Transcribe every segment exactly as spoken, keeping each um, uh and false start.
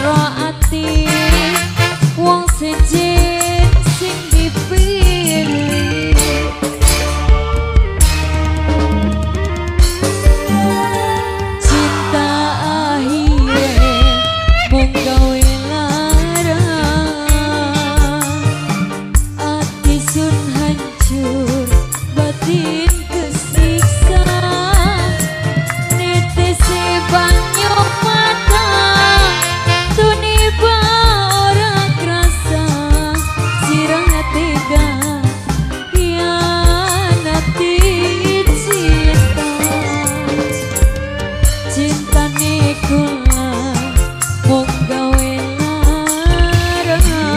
loro ati wong sejen sing dipilih. Cinta akhirnya mung gawe lara, ati sun hancur batin kesiksa, nitese banyu mata tuniba ora krasa, sirah tega hianati cinta. Cintane kula mung gawe lara.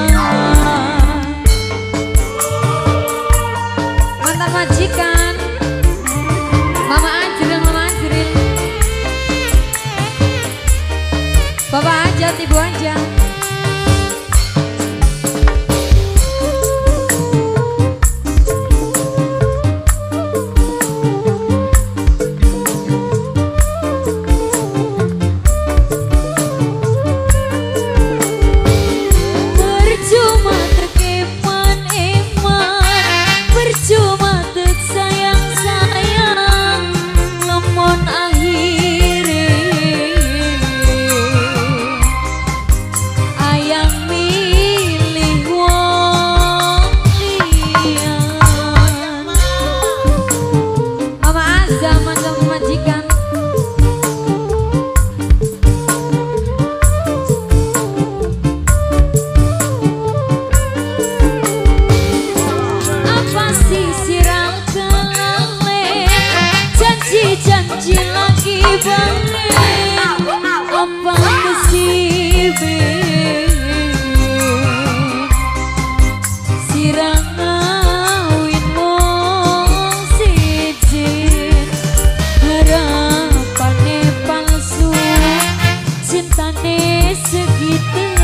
Mantan majikan Mama Anjril, Mama Anjril, Bapak aja, Ibu aja. Percuma terkeman eman, percuma tek sayang-sayang, lemon akhire ayang milih wong liyan. Mama Azza mantan majikan. Apa sih sirang kelalen, janji-janji lagi balen, apa kesibin sirang ngawin wong sijin, harapane palsu, cintane segitu.